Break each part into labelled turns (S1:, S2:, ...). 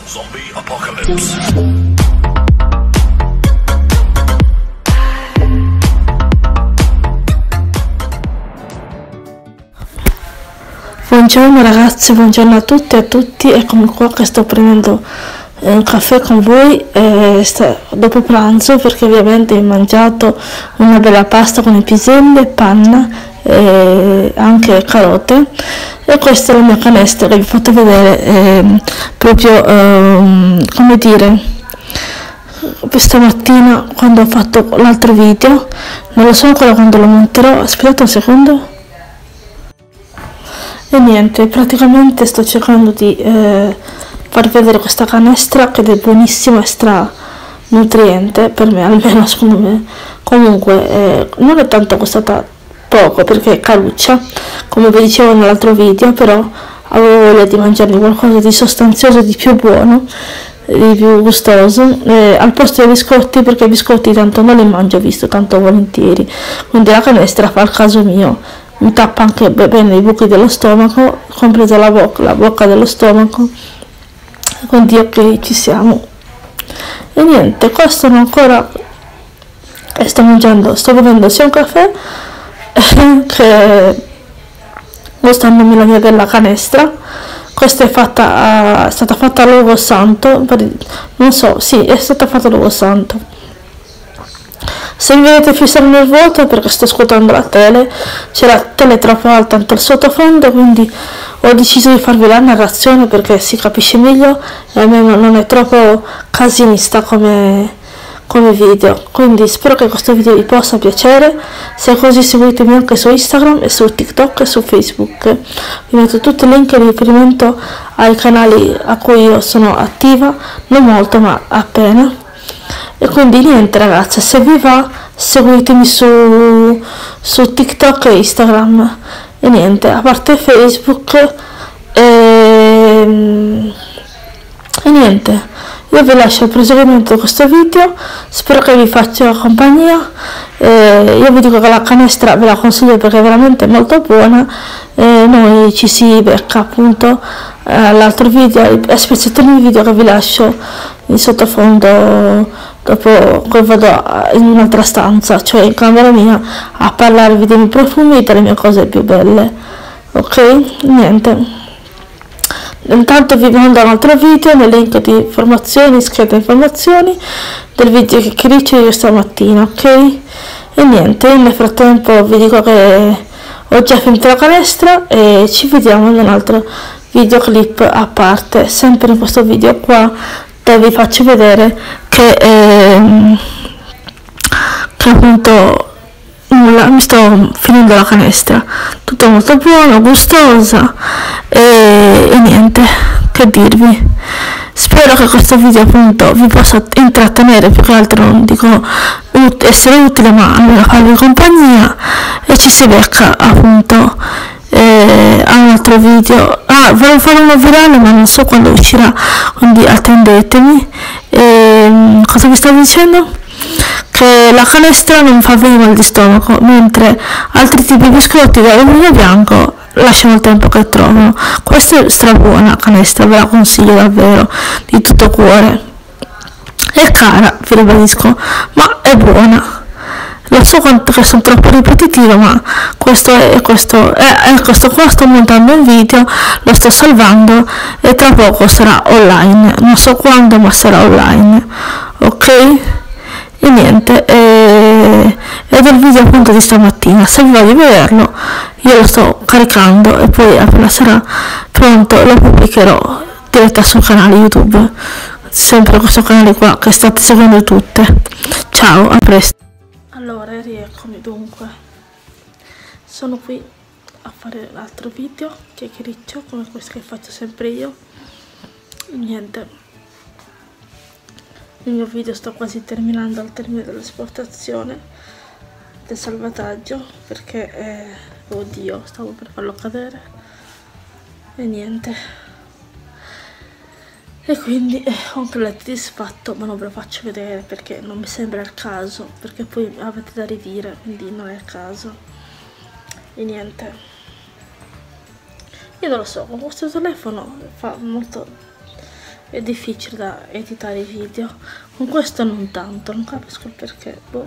S1: Zombie apocalypse.
S2: Buongiorno ragazzi, buongiorno a tutti e a tutti, eccomi qua che sto prendendo un caffè con voi dopo pranzo, perché ovviamente ho mangiato una bella pasta con i piselli, panna e anche carote, e questa è la mia canestra che vi ho fatto vedere proprio come dire questa mattina quando ho fatto l'altro video. Non lo so ancora quando lo monterò, aspettate un secondo. E niente, praticamente sto cercando di far vedere questa canestra che è buonissima e stra nutriente, per me almeno, secondo me. Comunque non è tanto costata poco perché è caruccia, come vi dicevo nell'altro video, però avevo voglia di mangiarmi qualcosa di sostanzioso, di più buono, di più gustoso, al posto dei biscotti, perché i biscotti tanto non li mangio, visto tanto volentieri, quindi la canestra fa il caso mio. Mi tappa anche bene i buchi dello stomaco, compresa la bocca dello stomaco, quindi ok, ci siamo. E niente, qua sono ancora e sto bevendo sia un caffè che gustandomi la mia bella canestra. Questa è stata fatta all'uovo santo, non so, sì, è stata fatta all'uovo santo. Se mi vedete fissare nel vuoto è perché sto ascoltando la tele, c'è la tele troppo alta anche il sottofondo, quindi ho deciso di farvi la narrazione perché si capisce meglio e almeno non è troppo casinista come video. Quindi spero che questo video vi possa piacere. Se è così, seguitemi anche su Instagram e su TikTok e su Facebook. Vi metto tutti i link in riferimento ai canali a cui io sono attiva, non molto ma appena. E quindi niente ragazzi, se vi va seguitemi su TikTok e Instagram. E niente, a parte Facebook e niente, io vi lascio il proseguimento di questo video, spero che vi faccia compagnia. Io vi dico che la canestra ve la consiglio perché è veramente molto buona. Noi ci si becca appunto all'altro video, a spezzettoni di video che vi lascio in sottofondo dopo che vado in un'altra stanza, cioè in camera mia, a parlarvi dei miei profumi e delle mie cose più belle. Ok? Niente. Intanto vi mando un altro video nel link di informazioni, scheda informazioni del video che chiacchiericcio io stamattina, ok? E niente, nel frattempo vi dico che ho già finito la canestra e ci vediamo in un altro videoclip a parte, sempre in questo video qua, dove vi faccio vedere che appunto mi sto finendo la canestra, tutto molto buono, gustosa e niente che dirvi. Spero che questo video appunto vi possa intrattenere, più che altro non dico essere utile, ma almeno farvi compagnia, e ci si becca appunto a un altro video. Volevo fare uno virale ma non so quando uscirà, quindi attendetemi. Cosa vi stavo dicendo? Che la canestra non fa venire mal di stomaco, mentre altri tipi di biscotti da vino bianco lasciano il tempo che trovano. Questa è strabuona canestra, ve la consiglio davvero di tutto cuore. È cara, vi ribadisco, ma è buona. Lo so che sono troppo ripetitiva, ma questo qua sto montando un video, lo sto salvando e tra poco sarà online, non so quando ma sarà online, ok? E niente, ed è il video appunto di stamattina. Se vi va di vederlo, io lo sto caricando e poi appena sarà pronto lo pubblicherò diretta sul canale YouTube, sempre questo canale qua che state seguendo tutte. Ciao, a presto. Allora, rieccomi. Dunque, sono qui a fare l'altro video chiacchiericcio come questo che faccio sempre io. Niente, il mio video sto quasi terminando al termine dell'esportazione, del salvataggio, perché oddio, stavo per farlo cadere e niente, e quindi ho un letto disfatto, ma non ve lo faccio vedere perché non mi sembra il caso, perché poi avete da ridire, quindi non è il caso. E niente, io non lo so, con questo telefono fa molto è difficile da editare i video, con questo non tanto, non capisco il perché, boh.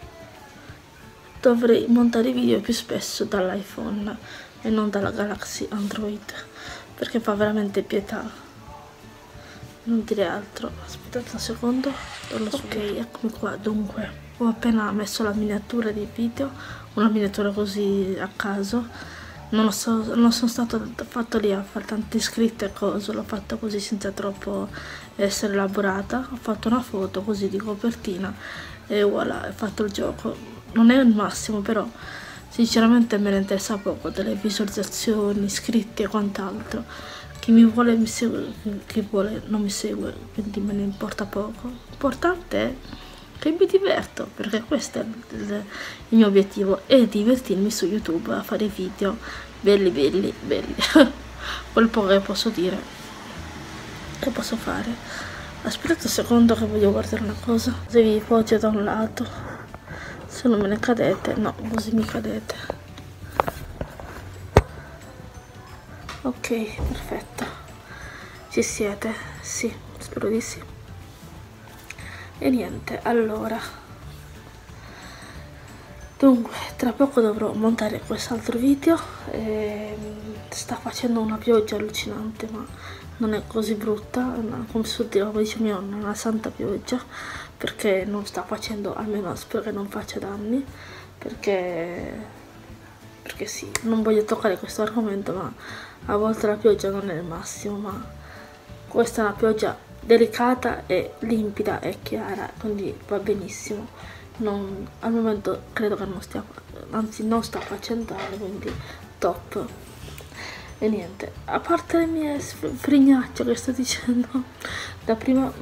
S2: Dovrei montare i video più spesso dall'iPhone e non dalla Galaxy Android, perché fa veramente pietà, non dire altro. Aspettate un secondo, ok, eccomi qua. Dunque, ho appena messo la miniatura di video, una miniatura così a caso. Non sono stato fatto lì a fare tante iscritte e cose, l'ho fatto così senza troppo essere elaborata. Ho fatto una foto così di copertina e voilà, ho fatto il gioco. Non è il massimo, però sinceramente me ne interessa poco delle visualizzazioni, iscritti e quant'altro. Chi mi vuole mi segue, chi vuole non mi segue, quindi me ne importa poco. L'importante è che mi diverto, perché questo è il mio obiettivo, è divertirmi su YouTube a fare video belli. Quel poco che posso dire, che posso fare. Aspettate un secondo che voglio guardare una cosa. Se vi poggia da un lato, se non me ne cadete, no, così mi cadete. Ok, perfetto, ci siete? Sì, spero di sì. E niente, allora, dunque tra poco dovrò montare quest'altro video. Sta facendo una pioggia allucinante, ma non è così brutta, come dice mio nonno, una santa pioggia, perché non sta facendo, almeno spero che non faccia danni, perché sì, non voglio toccare questo argomento, ma a volte la pioggia non è il massimo, ma questa è una pioggia delicata e limpida e chiara, quindi va benissimo. Al momento credo che non stia, anzi non sta facendo male, quindi top. E niente, a parte le mie frignacce che sto dicendo da prima,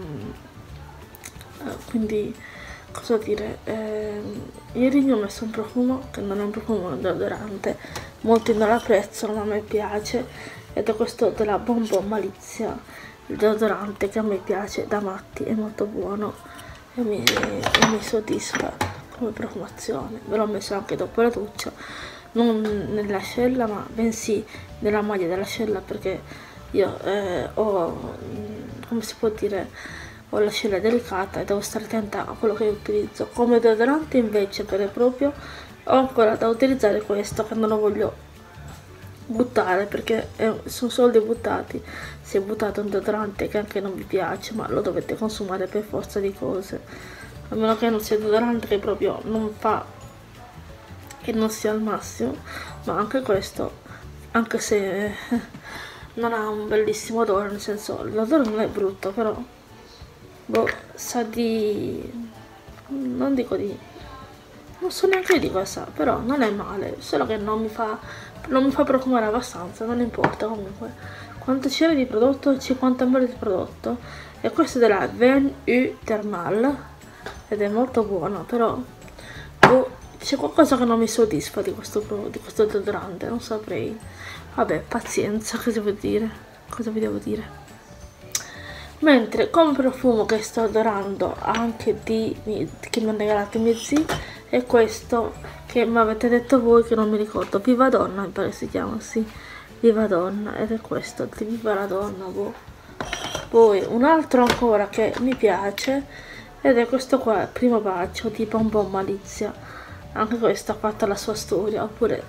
S2: quindi cosa dire, ieri mi ho messo un profumo che non è un profumo, è un deodorante, molti non l'apprezzano ma a me piace, ed è questo della Bonbon Malizia, il deodorante che a me piace da matti, è molto buono e mi soddisfa come profumazione. Ve l'ho messo anche dopo la doccia, non nell'ascella ma bensì nella maglia dell'ascella, perché io ho, come si può dire, ho l'ascella delicata e devo stare attenta a quello che utilizzo. Come deodorante invece per proprio ho ancora da utilizzare questo, che non lo voglio buttare perché sono soldi buttati. Si è buttato un deodorante che anche non vi piace, ma lo dovete consumare per forza di cose, a meno che non sia un deodorante che proprio non fa, che non sia al massimo. Ma anche questo, anche se non ha un bellissimo odore, nel senso l'odore non è brutto, però boh, sa di, non dico di, non so neanche di cosa sa, però non è male, solo che non mi fa profumare abbastanza. Non importa. Comunque, quanto c'era di prodotto? 50 ml di prodotto, e questo è della Ven U Thermal ed è molto buono, però boh, c'è qualcosa che non mi soddisfa di questo deodorante, non saprei. Vabbè, pazienza, cosa vi devo dire. Mentre come profumo che sto adorando anche che mi hanno regalato i miei zii è questo che mi avete detto voi, che non mi ricordo, Viva Donna mi pare si chiama, sì, Viva Donna, ed è questo di Viva la Donna, boh. Poi un altro ancora che mi piace ed è questo qua, Primo Bacio di Bonbon Malizia, anche questo ha fatto la sua storia. Oppure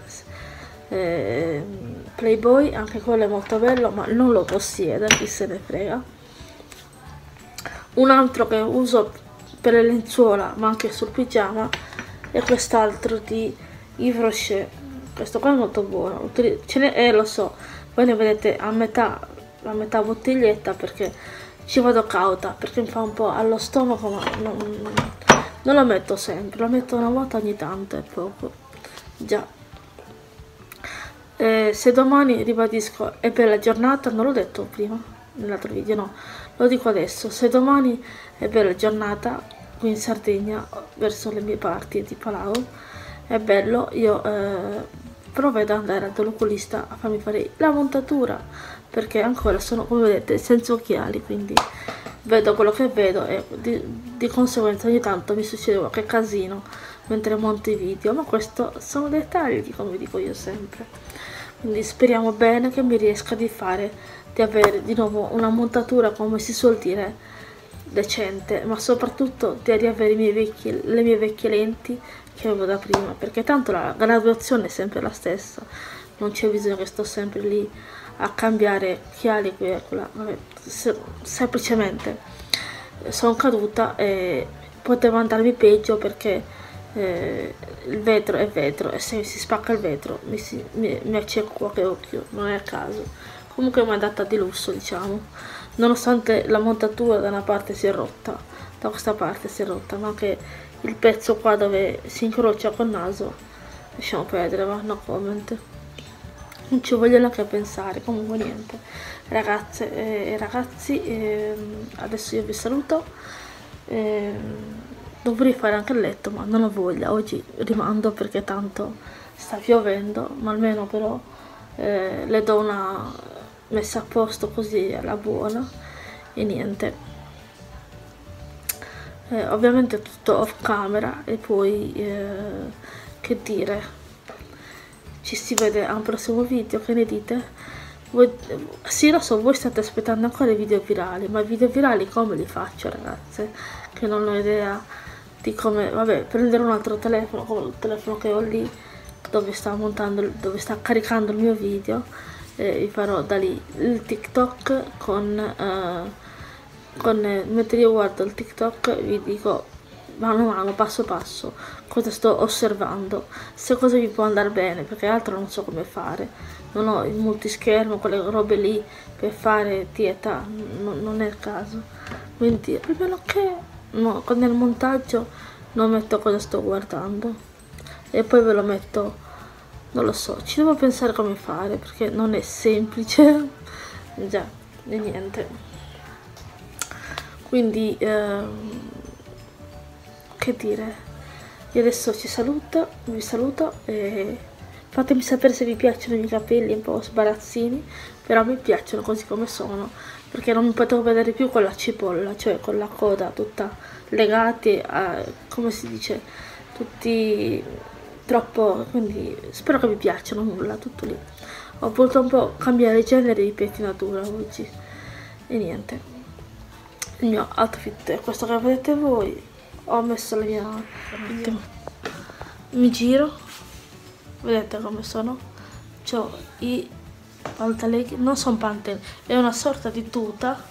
S2: Playboy, anche quello è molto bello ma non lo possiede, chi se ne frega. Un altro che uso per le lenzuola ma anche sul pigiama è quest'altro di Yves Rocher. Questo qua è molto buono, ce n'è, lo so, voi ne vedete a metà bottiglietta, perché ci vado cauta, perché mi fa un po' allo stomaco, ma non lo metto sempre, lo metto una volta ogni tanto, è poco, già. Se domani, ribadisco, è bella giornata, non l'ho detto prima nell'altro video, no, lo dico adesso, se domani è bella giornata qui in Sardegna, verso le mie parti di Palau, è bello, io provvedo ad andare dall'oculista a farmi fare la montatura, perché ancora sono, come vedete, senza occhiali, quindi vedo quello che vedo e di conseguenza ogni tanto mi succede qualche casino mentre monto i video, ma questo sono dettagli, come dico io sempre. Quindi speriamo bene che mi riesca di fare di avere di nuovo una montatura, come si suol dire, decente, ma soprattutto di riavere le mie vecchie lenti che avevo da prima, perché tanto la graduazione è sempre la stessa, non c'è bisogno che sto sempre lì a cambiare chiali qui e là. Vabbè, semplicemente sono caduta e poteva andarmi peggio, perché il vetro è vetro e se si spacca il vetro mi acceco qualche occhio, non è a caso. Comunque mi è andata di lusso, diciamo, nonostante la montatura da una parte si è rotta, da questa parte si è rotta, ma anche il pezzo qua dove si incrocia col naso, lasciamo perdere, va, no comment, non ci voglio neanche pensare. Comunque niente, ragazze e ragazzi, adesso io vi saluto. Dovrei fare anche il letto, ma non ho voglia, oggi rimando perché tanto sta piovendo, ma almeno però le do una messa a posto così alla buona. E niente, ovviamente tutto off camera, e poi che dire, ci si vede a un prossimo video. Che ne dite? Sì, lo so, voi state aspettando ancora i video virali, ma i video virali come li faccio, ragazze? Che non ho idea di come. Vabbè, prendere un altro telefono, come il telefono che ho lì, dove sta caricando il mio video, vi farò da lì il TikTok mentre io guardo il TikTok vi dico mano a mano, passo passo, cosa sto osservando, se cosa mi può andare bene, perché altro non so come fare, non ho il multischermo, quelle robe lì per fare dieta, non è il caso, quindi almeno che no, nel montaggio non metto cosa sto guardando e poi ve lo metto, non lo so, ci devo pensare come fare perché non è semplice. Già, e niente, quindi che dire, io adesso vi saluto e fatemi sapere se vi piacciono i miei capelli un po' sbarazzini, però mi piacciono così come sono, perché non mi potevo vedere più con la cipolla, cioè con la coda tutta legati a, come si dice, tutti troppo, quindi spero che vi piacciono, nulla, tutto lì. Ho voluto un po' cambiare il genere di pettinatura oggi e niente, il mio outfit è questo che vedete voi. Ho messo la mia, mi giro, vedete come sono, c'ho i pantaloni, non sono pantaloni, è una sorta di tuta,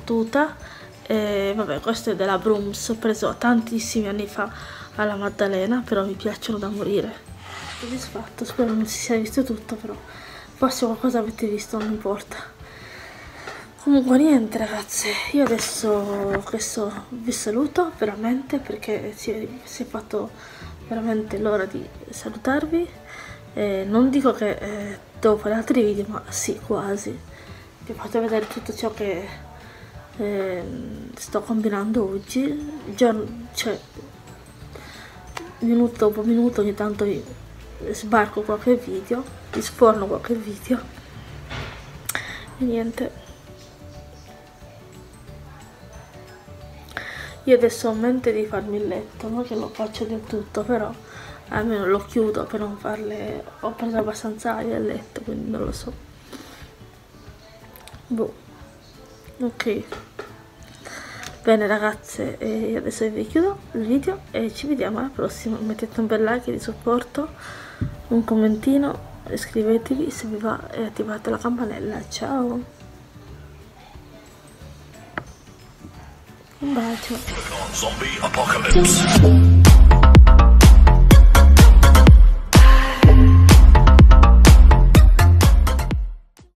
S2: vabbè, questo è della Brooms, preso tantissimi anni fa alla Maddalena, però mi piacciono da morire. Soddisfatto, spero non si sia visto tutto, però forse qualcosa avete visto, non importa. Comunque niente ragazze, io adesso vi saluto veramente, perché si è fatto veramente l'ora di salutarvi. Non dico che devo fare altri video, ma sì, quasi. Vi ho fatto vedere tutto ciò che sto combinando oggi, cioè minuto dopo minuto ogni tanto vi sbarco qualche video, vi sforno qualche video e niente. Io adesso ho in mente di farmi il letto, non che lo faccio del tutto, però almeno lo chiudo per non farle. Ho preso abbastanza aria al letto, quindi non lo so. Boh. Ok. Bene ragazze, io adesso vi chiudo il video e ci vediamo alla prossima. Mettete un bel like di supporto, un commentino, iscrivetevi se vi va e attivate la campanella. Ciao! Un bacio.
S1: Zombie apocalypse.